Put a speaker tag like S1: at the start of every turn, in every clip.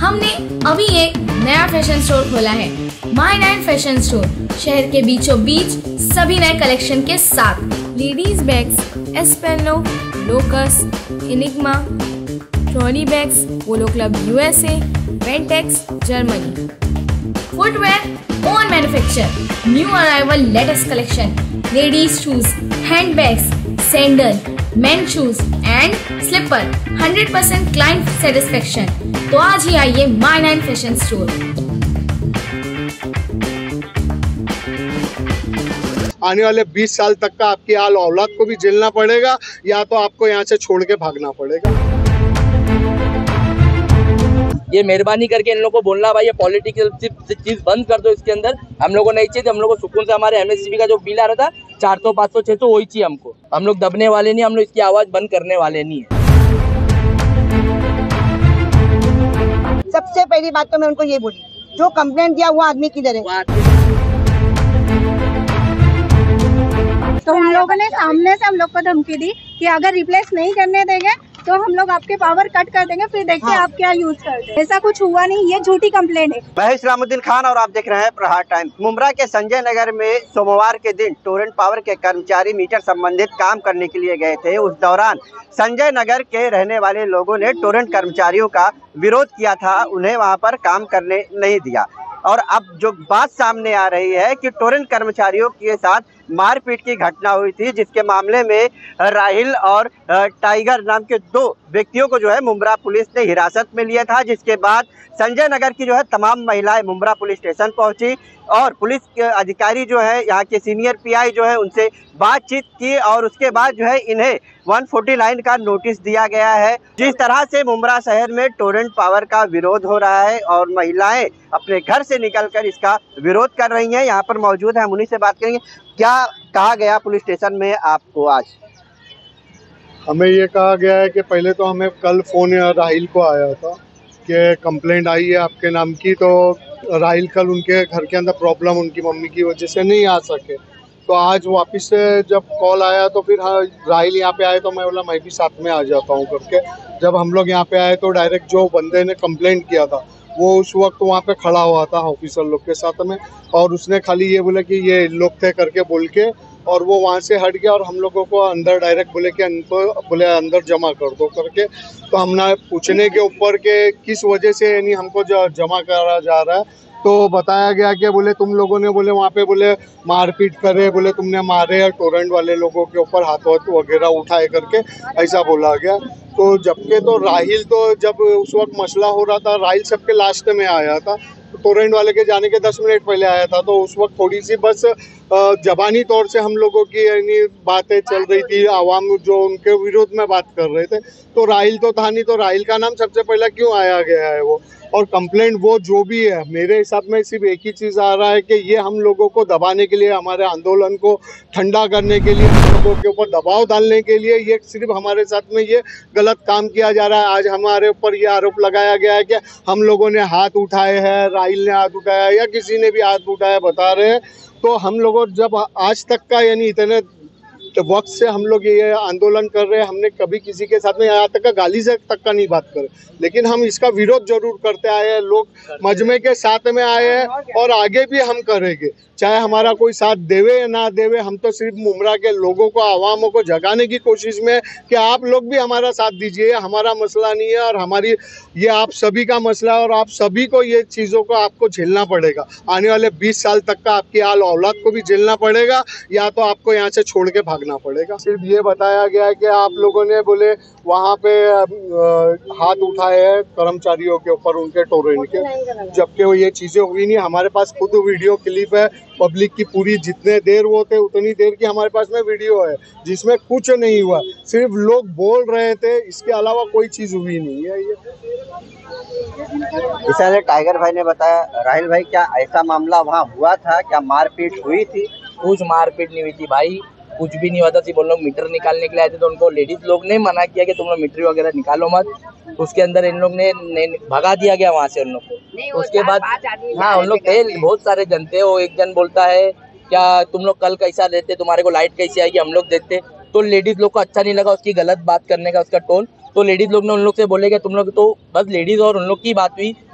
S1: हमने अभी एक नया फैशन स्टोर खोला है, माय नाइन फैशन स्टोर। शहर के बीचों बीच सभी नए कलेक्शन के साथ लेडीज बैग्स, एस्पेनो, लोकस, Enigma, trolley bags, Polo Club USA, वेंटेक्स Germany. Footwear own manufacture, new arrival latest collection, ladies shoes, hand bags, sandal, men shoes and slipper, 100% client satisfaction. तो आज ही आइए माय नाइन फैशन स्टोर।
S2: आने वाले 20 साल तक का आपकी औलाद को भी झेलना पड़ेगा, या तो आपको यहाँ से छोड़ के भागना पड़ेगा।
S3: ये मेहरबानी करके इन लोगों को बोलना, भाई ये पॉलिटिकल चीज बंद कर दो इसके अंदर। हम लोगों को नहीं चाहिए, हम लोग को सुकून से हमारे एमएससीबी का जो बिल आ रहा था 400, 500, 600 वही चाहिए हमको। हम लोग दबने वाले नहीं, हम लोग इसकी आवाज बंद करने वाले नहीं है।
S4: सबसे पहली बात तो मैं उनको ये बोली, जो कंप्लेंट दिया वो आदमी किधर है।
S5: तो हम लोगों ने सामने से हम लोग को धमकी दी कि अगर रिप्लेस नहीं करने देंगे तो हम लोग आपके पावर कट कर देंगे, फिर देखते हैं आप क्या यूज करते हैं। ऐसा कुछ हुआ नहीं, ये झूठी कंप्लेंट है।
S6: मैं इस्लामुद्दीन खान और आप देख रहे हैं प्रहार टाइम्स। मुंब्रा के संजय नगर में सोमवार के दिन टोरेंट पावर के कर्मचारी मीटर संबंधित काम करने के लिए गए थे। उस दौरान संजय नगर के रहने वाले लोगों ने टोरेंट कर्मचारियों का विरोध किया था, उन्हें वहां पर काम करने नहीं दिया। और अब जो बात सामने आ रही है कि टोरेंट कर्मचारियों के साथ मारपीट की घटना हुई थी, जिसके मामले में राहिल और टाइगर नाम के 2 व्यक्तियों को जो है मुंब्रा पुलिस ने हिरासत में लिया था। जिसके बाद संजय नगर की जो है तमाम महिलाएं मुंब्रा पुलिस स्टेशन पहुंची और पुलिस के अधिकारी जो है यहाँ के सीनियर पीआई जो है उनसे बातचीत की और उसके बाद जो है इन्हें 149 का नोटिस दिया गया है। जिस तरह से मुंब्रा शहर में टोरेंट पावर का विरोध हो रहा है और महिलाएं अपने घर से निकलकर इसका विरोध कर रही हैं, यहाँ पर मौजूद है, हम उन्हीं से बात करेंगे। क्या कहा गया पुलिस स्टेशन में आपको आज?
S2: हमें ये कहा गया है कि पहले तो हमें कल फ़ोन राहिल को आया था कि कंप्लेंट आई है आपके नाम की, तो राहिल कल उनके घर के अंदर प्रॉब्लम उनकी मम्मी की वजह से नहीं आ सके। तो आज वापस से जब कॉल आया तो फिर राहिल यहाँ पे आए तो मैं बोला मैं भी साथ में आ जाता हूँ करके। जब हम लोग यहाँ पे आए तो डायरेक्ट जो बंदे ने कंप्लेंट किया था वो उस वक्त वहाँ पे खड़ा हुआ था ऑफिसर लोग के साथ में, और उसने खाली ये बोला कि ये लोग थे करके बोल के, और वो वहाँ से हट गया और हम लोगों को अंदर डायरेक्ट बोले कि इनको बोले अंदर जमा कर दो करके। तो हमने पूछने के ऊपर के किस वजह से यानी हमको जमा करा जा रहा है, तो बताया गया कि बोले तुम लोगों ने बोले वहाँ पे बोले मारपीट करे, बोले तुमने मारे या टोरेंट वाले लोगों के ऊपर हाथ वगैरह उठाए करके ऐसा बोला गया। तो जबकि तो राहिल तो जब उस वक्त मसला हो रहा था राहिल सबके लास्ट में आया था, तो टोरेंट वाले के जाने के 10 मिनट पहले आया था। तो उस वक्त थोड़ी सी बस जबानी तौर से हम लोगों की यानी बातें चल रही थी, आवाम जो उनके विरोध में बात कर रहे थे। तो राहिल तो था नहीं, तो राहिल का नाम सबसे पहला क्यों आया गया है वो। और कंप्लेंट वो जो भी है, मेरे हिसाब में सिर्फ एक ही चीज़ आ रहा है कि ये हम लोगों को दबाने के लिए, हमारे आंदोलन को ठंडा करने के लिए, हम लोगों के ऊपर दबाव डालने के लिए ये सिर्फ हमारे साथ में ये गलत काम किया जा रहा है। आज हमारे ऊपर ये आरोप लगाया गया है कि हम लोगों ने हाथ उठाए हैं, राहिल ने हाथ उठाया या किसी ने भी हाथ उठाया बता रहे हैं। तो हम लोगों जब आज तक का यानी इतने वक्त से हम लोग ये आंदोलन कर रहे हैं, हमने कभी किसी के साथ में यहाँ तक का गाली से तक का नहीं बात करे, लेकिन हम इसका विरोध जरूर करते आए हैं। लोग मजमे के साथ में आए हैं और आगे भी हम करेंगे, चाहे हमारा कोई साथ देवे या ना देवे। हम तो सिर्फ मुंब्रा के लोगों को, आवामों को जगाने की कोशिश में कि आप लोग भी हमारा साथ दीजिए। हमारा मसला नहीं है और हमारी ये आप सभी का मसला है और आप सभी को ये चीज़ों को आपको झेलना पड़ेगा। आने वाले 20 साल तक का आपकी औलाद को भी झेलना पड़ेगा, या तो आपको यहाँ से छोड़ के भागना पड़ेगा। सिर्फ ये बताया गया है कि आप लोगों ने बोले वहाँ पे हाथ उठाए हैं कर्मचारियों के ऊपर उनके टोरेंट के, जबकि वो ये चीज़ें हुई नहीं। हमारे पास खुद वीडियो क्लिप है पब्लिक की पूरी, जितने देर वो थे उतनी देर की हमारे पास में वीडियो है जिसमें कुछ नहीं हुआ, सिर्फ लोग बोल रहे थे, इसके अलावा कोई चीज़ हुई नहीं है। ये
S6: जैसे टाइगर भाई ने बताया, राहिल भाई क्या ऐसा मामला वहाँ हुआ था? क्या मारपीट हुई थी?
S3: कुछ मारपीट नहीं हुई थी भाई, कुछ भी नहीं हुआ था। सिर्फ उन लोग मीटर निकालने के लिए आए थे, तो उनको लेडीज लोग ने मना किया कि तुम लोग मीटर वगैरह निकालो मत। उसके अंदर इन लोग ने भगा दिया गया वहाँ से उन लोग को। उसके बाद हाँ उन लोग थे, बहुत सारे जन थे। वो एक जन बोलता है क्या तुम लोग कल कैसा रहते, तुम्हारे को लाइट कैसी आएगी, हम लोग देखते। तो लेडीज लोग को अच्छा नहीं लगा उसकी गलत बात करने का, उसका टोन। तो लेडीज लोग ने उन लोग से बोले कि तुम लोग तो बस लेडीज और उन लोग की बात हुई,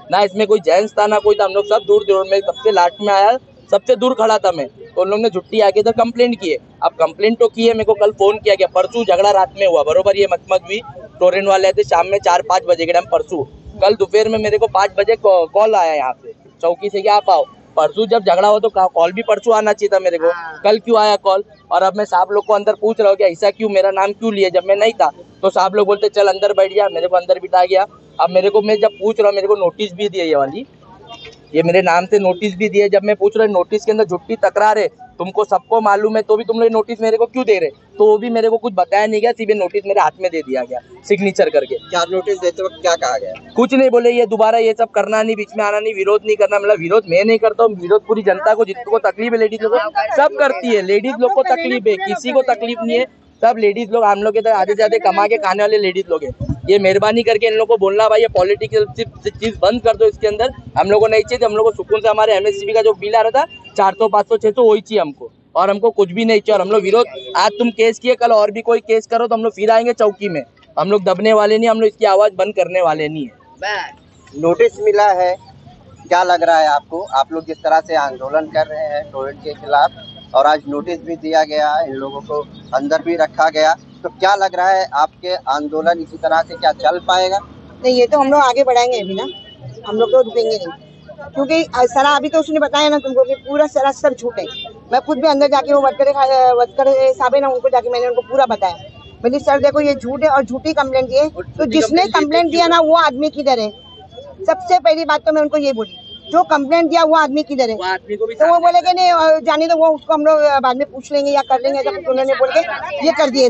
S3: ना इसमें कोई जेंट्स था ना कोई था, हम लोग सब दूर दूर में, सबसे लास्ट में आया, सबसे दूर खड़ा था मैं, तो उन लोग ने झुट्टी आके इधर कंप्लेंट की है। अब कंप्लेंट तो की है, मेरे को कल फोन किया गया, परसों झगड़ा रात में हुआ बरोबर, ये मत हुई, टोरेंट वाले थे शाम में 4-5 बजे के टाइम परसों, कल दोपहर में मेरे को 5 बजे कॉल आया यहाँ से चौकी से कि आप आओ। परसों जब झगड़ा हो तो कॉल भी परसों आना चाहिए था मेरे को, कल क्यों आया कॉल? और अब मैं साहब लोग को अंदर पूछ रहा हूँ कि ऐसा क्यों, मेरा नाम क्यों लिया जब मैं नहीं था? तो साहब लोग बोलते चल अंदर बैठ जा, मेरे को अंदर बिठा गया। अब मेरे को, मैं जब पूछ रहा हूँ, मेरे को नोटिस भी दिया, ये वाली, ये मेरे नाम से नोटिस भी दिए। जब मैं पूछ रहा हूँ नोटिस के अंदर झूठी तकरार है, तुमको सबको मालूम है, तो भी तुम लोग नोटिस मेरे को क्यों दे रहे? तो वो भी मेरे को कुछ बताया नहीं गया, सीधे नोटिस मेरे हाथ में दे दिया गया सिग्नेचर करके।
S6: क्या नोटिस देते वक्त क्या कहा गया?
S3: कुछ नहीं बोले, ये दोबारा ये सब करना नहीं, बीच में आना नहीं, विरोध नहीं करना। मतलब विरोध मैं नहीं करता हूँ, विरोध पूरी जनता को, जिसको तकलीफ है, लेडीज लोग सब करती है, लेडीज लोग को तकलीफ है, किसी को तकलीफ नहीं है, सब लेडीज लोग, हम लोग के तो आधे से आधे कमा के खाने वाले लेडीज लोग हैं। ये मेहरबानी करके इन लोगों को बोलना, भाई ये पॉलिटिकल चीज बंद कर दो इसके अंदर, हम लोगों को नहीं चाहिए। हम लोग को सुकून से हमारे MSCB का जो बिल आ रहा था 400, 500, 600 वही चाहिए हमको, और हमको कुछ भी नहीं चाहिए। और हम लोग विरोध, आज तुम केस किए, कल और भी कोई केस करो तो हम लोग फिर आएंगे चौकी में, हम लोग दबने वाले नहीं, हम लोग इसकी आवाज बंद करने वाले नहीं है।
S6: नोटिस मिला है, क्या लग रहा है आपको? आप लोग जिस तरह से आंदोलन कर रहे हैं टोरेंट के खिलाफ, और आज नोटिस भी दिया गया, इन लोगों को अंदर भी रखा गया, तो क्या लग रहा है आपके आंदोलन इसी तरह से क्या चल पाएगा?
S4: नहीं, ये तो हम लोग आगे बढ़ाएंगे अभी ना, हम लोग तो रुकेंगे नहीं, क्योंकि सारा अभी तो उसने बताया ना तुमको कि पूरा सारा सब झूठ है। मैं खुद भी अंदर जाके वो वर्कर साहब है ना, उनको जाके मैंने उनको पूरा बताया, मैंने सर देखो ये झूठ है और झूठी कंप्लेंट दिए, तो जिसने कंप्लेंट दिया ना वो आदमी किधर है? सबसे पहली बात तो मैं उनको ये बोली, जो कंप्लेंट दिया वो आदमी किधर है? तो वो बोले कि नहीं जाने दो, वो उसको हम लोग बाद में पूछ लेंगे या कर लेंगे, जब उन्होंने बोल के ये कर दिए,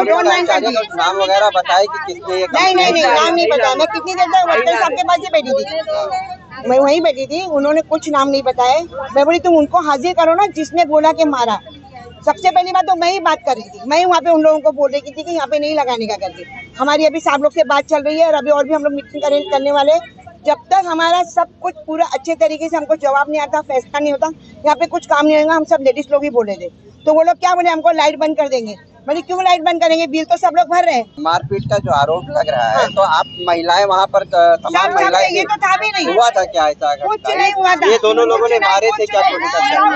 S6: नाम वगैरह बताए कि किसने ये?
S4: नहीं नाम नहीं बताया। मैं कितनी देर तक वर्कर साहब के पास ही बैठी थी, मैं वहीं बैठी थी, उन्होंने कुछ नाम नहीं बताए। मैं बोली तुम उनको हाजिर करो ना जिसने बोला के मारा। सबसे पहली बात तो मैं ही बात कर रही थी, मैं ही वहाँ पे उन लोगों को बोल रही थी कि यहाँ पे नहीं लगाने का करके। हमारी अभी साहब लोग से बात चल रही है, और अभी और भी हम लोग मीटिंग अरेंज करने वाले। जब तक हमारा सब कुछ पूरा अच्छे तरीके से हमको जवाब नहीं आता, फैसला नहीं होता, यहाँ पे कुछ काम नहीं होगा। हम सब लेडीज लोग ही बोले थे, तो वो लोग क्या बोले, हमको लाइट बंद कर देंगे। मैंने क्यों लाइट बंद करेंगे, बिल तो सब लोग भर रहे हैं।
S6: मारपीट का जो आरोप लग रहा है, तो आप महिलाएं वहाँ पर तमाम महिलाएं,
S4: ये तो था भी नहीं,
S6: हुआ था क्या ऐसा?
S4: कुछ नहीं हुआ था।
S6: ये दोनों लोगों ने मारे थे क्या?
S4: कुछ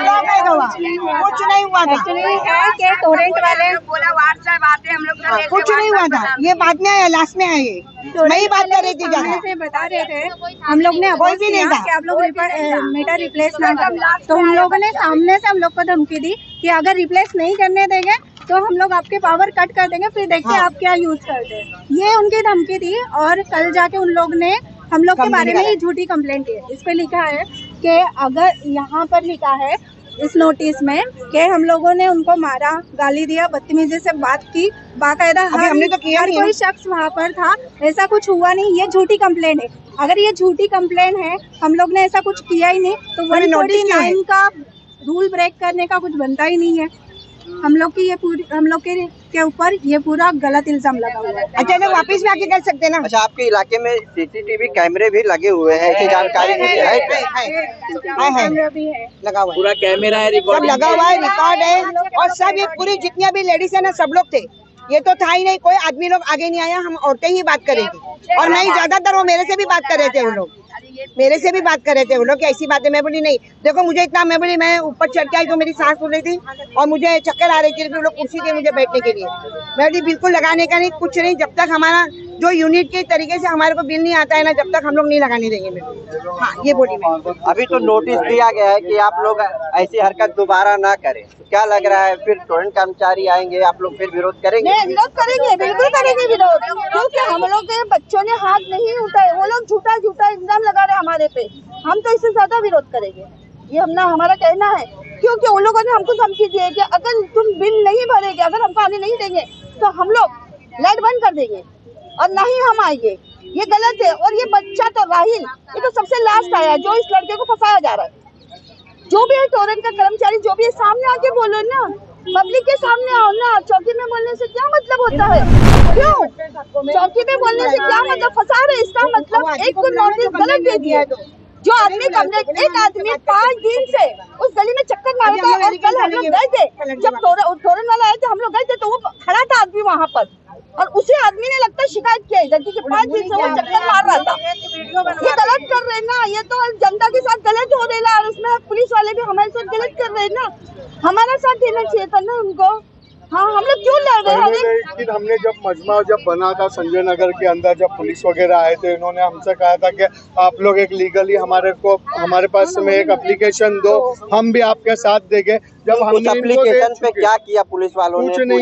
S4: नहीं हुआ था,
S5: कि टोरेंट वाले
S4: कुछ नहीं हुआ था, ये बाद में आया, लास्ट में आया, ये मैं ही बात कर रही थी।
S5: सामने से बता रहे थे, हम लोग ने
S4: कोई भी नहीं था
S5: कि आप लोग मीटर रिप्लेस ना करें, तो हम लोगों ने सामने से हम लोग को धमकी दी कि अगर रिप्लेस नहीं करने देंगे तो हम लोग आपके पावर कट कर देंगे, फिर देखिए आप क्या यूज करते हैं। ये उनकी धमकी थी, और कल जाके उन लोग ने हम लोग के बारे में ही झूठी कंप्लेंट की है। इस पे लिखा है कि अगर यहाँ पर लिखा है इस नोटिस में कि हम लोगों ने उनको मारा, गाली दिया, बदतमीजी से बात की, बाकायदा
S4: हमने तो किया नहीं,
S5: कोई शख्स वहाँ पर था, ऐसा कुछ हुआ नहीं, ये झूठी कंप्लेंट है। अगर ये झूठी कंप्लेंट है, हम लोग ने ऐसा कुछ किया ही नहीं, तो 149 का रूल ब्रेक करने का कुछ बनता ही नहीं है। हम लोग की ये पूरी, हम लोग के ऊपर ये पूरा गलत इल्जाम लगा हुआ है।
S4: अच्छा, तो वापस में आके कर सकते हैं ना।
S6: अच्छा, आपके इलाके में CCTV कैमरे भी लगे हुए हैं, ऐसी जानकारी मुझे है?
S5: कैमरा भी है
S4: लगा हुआ है,
S3: पूरा कैमरा है,
S4: सब लगा हुआ है, रिकॉर्ड है, और सब ये पूरी जितनी भी लेडीज है ना, सब लोग थे। ये तो था ही नहीं, कोई आदमी लोग आगे नहीं आया, हम औरतें ही बात करेंगी। और नहीं, ज्यादातर वो मेरे से भी बात कर रहे थे, वो लोग मेरे से भी बात कर रहे थे, वो लोग ऐसी बातें। मैं बोली नहीं, देखो मुझे इतना, मैं बोली मैं ऊपर चढ़ के आई तो मेरी सांस फूल रही थी और मुझे चक्कर आ रही थी, वो लोग कुर्सी थे मुझे बैठने के लिए। मैं बोली बिल्कुल लगाने का नहीं, कुछ नहीं, जब तक हमारा जो यूनिट के तरीके से हमारे को बिल नहीं आता है ना, जब तक हम लोग नहीं लगाने देंगे। मैं हाँ, ये बोली मैं।
S6: अभी तो नोटिस दिया गया है कि आप लोग ऐसी हरकत दोबारा ना करें, क्या लग रहा है फिर टोरेंट कर्मचारी आएंगे, आप लोग फिर विरोध करेंगे?
S5: विरोध करेंगे, बिल्कुल करेंगे विरोध, क्योंकि हम लोग के बच्चों ने हाथ नहीं उठाए, वो लोग झूठा इल्जाम लगा रहे हमारे पे। हम तो इससे ज्यादा विरोध करेंगे, ये हमारा कहना है, क्योंकि उन लोगों ने हमको धमकी दी है कि अगर तुम बिल नहीं भरेगे, अगर हमको आने नहीं देंगे तो हम लोग लाइट बंद कर देंगे और ना ही हम आएंगे। ये गलत है। और ये बच्चा तो राहिल, ये तो सबसे लास्ट आया जो इस लड़के को फंसाया जा रहा है। जो भी है टोरेंट का कर्मचारी, जो भी है, सामने आके बोलो ना, पब्लिक के सामने आओ ना। चौकी में बोलने से क्या मतलब होता है? क्यों चौकी में बोलने से क्या मतलब? फंसा रहे, इसका मतलब एक को नोटिस गलत दे दिया। जो आदमी कंप्लेंट, एक आदमी 5 दिन से उस गली में चक्कर मार रहा था, और कल हम लोग गए थे, जब टोरेंट वाला आए थे, हम लोग गए थे, तो वो खड़ा था आदमी वहाँ पर, और उसी आदमी ने लगता है शिकायत किया है कि 5 दिन से वो चक्कर मार रहा था। ये गलत कर रहे
S7: रहे ना, ये तो जनता के साथ गलत हो रहा है और उसमें पुलिस वाले भी हमारे साथ गलत कर रहे हैं ना। हमारा साथ देना चाहिए था ना उनको। हाँ, हम लोग क्यों लड़ रहे हैं?
S2: लेकिन हमने जब मजमा बना था संजय नगर के अंदर, जब पुलिस वगैरह आए थे, इन्होंने हमसे कहा था कि आप लोग एक लीगली हमारे पास में एक एप्लीकेशन दो, हम भी आपके साथ देंगे। जब हमने
S6: एप्लीकेशन पे क्या किया पुलिस वालों ने?
S2: कुछ नहीं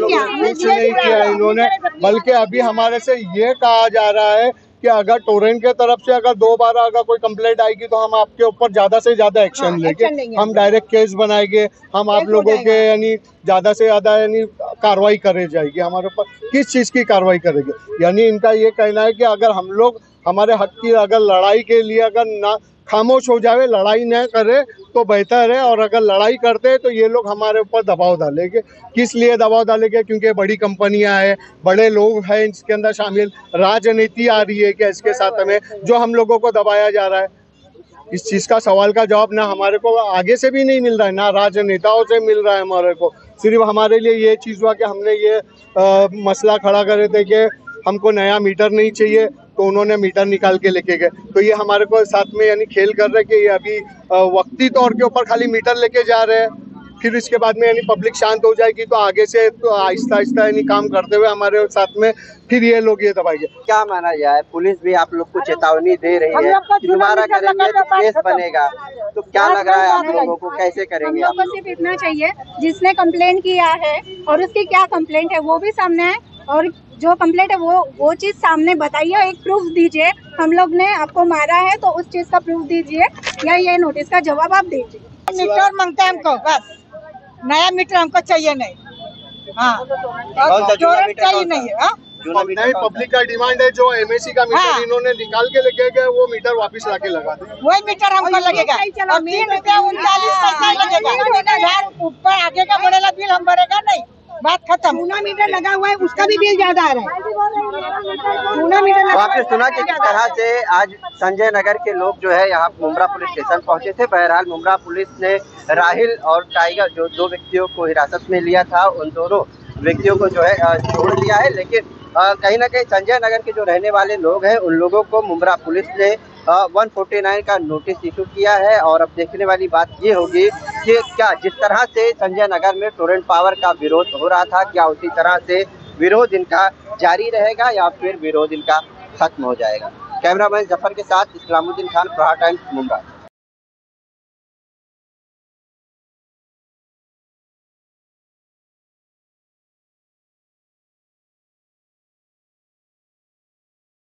S2: किया इन्होंने, बल्कि अभी हमारे से ये कहा जा रहा है कि अगर टोरेंट के तरफ से अगर दोबारा अगर कोई कंप्लेंट आएगी तो हम आपके ऊपर ज्यादा से ज्यादा एक्शन लेंगे, हम डायरेक्ट केस बनाएंगे, हम आप लोगों के यानी ज्यादा से ज्यादा यानी कार्रवाई करे जाएगी हमारे ऊपर। किस चीज की कार्रवाई करेंगे? यानी इनका ये कहना है कि अगर हम लोग हमारे हक की अगर लड़ाई के लिए अगर ना खामोश हो जाए, लड़ाई न करे तो बेहतर है, और अगर लड़ाई करते हैं तो ये लोग हमारे ऊपर दबाव डालेंगे। किस लिए दबाव डालेंगे? क्योंकि बड़ी कंपनियां हैं, बड़े लोग हैं इसके अंदर शामिल, राजनीति आ रही है क्या इसके साथ में, जो हम लोगों को दबाया जा रहा है। इस चीज़ का सवाल का जवाब ना हमारे को आगे से भी नहीं मिल रहा है, ना राजनेताओं से मिल रहा है हमारे को। सिर्फ हमारे लिए ये चीज़ हुआ कि हमने ये मसला खड़ा करे थे कि हमको नया मीटर नहीं चाहिए, तो उन्होंने मीटर निकाल के लेके गए। तो ये हमारे को साथ में यानी खेल कर रहे हैं कि ये अभी वक्ती तौर के ऊपर खाली मीटर लेके जा रहे हैं, फिर इसके बाद में यानी पब्लिक शांत हो जाएगी तो आगे से तो आहिस्ता आहिस्ता यानी काम करते हुए हमारे साथ में फिर ये लोग ये दबाएंगे।
S6: क्या माना जाए, पुलिस भी आप लोग को चेतावनी दे रही है, दोबारा करेंगे तो केस बनेगा, तो क्या लग रहा है आप लोगों को, कैसे करेंगे?
S5: हम लोग को सिर्फ इतना चाहिए, जिसने कंप्लेंट किया है और उसकी क्या कंप्लेंट है वो भी सामने है, और जो कंप्लेंट है वो चीज सामने बताइए, एक प्रूफ दीजिए। हम लोग ने आपको मारा है तो उस चीज का प्रूफ दीजिए, या ये नोटिस का जवाब आप दीजिए।
S4: मीटर मांगते हैं हमको, बस नया मीटर हमको चाहिए नहीं। हाँ, चाहिए नहीं है।
S2: नहीं, पब्लिक का डिमांड है जो एमएसी का मीटर इन्होंने निकाल के लेके गए, वो मीटर वापस लाके लगा दे।
S4: वही मीटर हमको लगेगा, और 3.39 पैसा लगेगा। ऊपर आगे का बढ़ेगा बिल हम भरेगा नहीं, बात खत्म। पूना मीटर लगा हुआ है, उसका भी बिल ज्यादा आ रहा है। पूना मीटर
S6: तो आपने सुना कि किस तरह से आज संजय नगर के लोग जो है यहाँ मुमरा पुलिस स्टेशन पहुंचे थे। बहरहाल मुमरा पुलिस ने राहिल और टाइगर जो दो व्यक्तियों को हिरासत में लिया था, उन दोनों व्यक्तियों को जो है छोड़ दिया है। लेकिन कहीं ना कहीं संजय नगर के जो रहने वाले लोग हैं उन लोगों को मुमरा पुलिस ने 149 का नोटिस इशू किया है। और अब देखने वाली बात ये होगी कि क्या जिस तरह से संजय नगर में टोरेंट पावर का विरोध हो रहा था, क्या उसी तरह से विरोध इनका जारी रहेगा या फिर विरोध इनका खत्म हो जाएगा। कैमरामैन जफर के साथ इस्लामुद्दीन खान, प्रहार टाइम्स, मुंबई।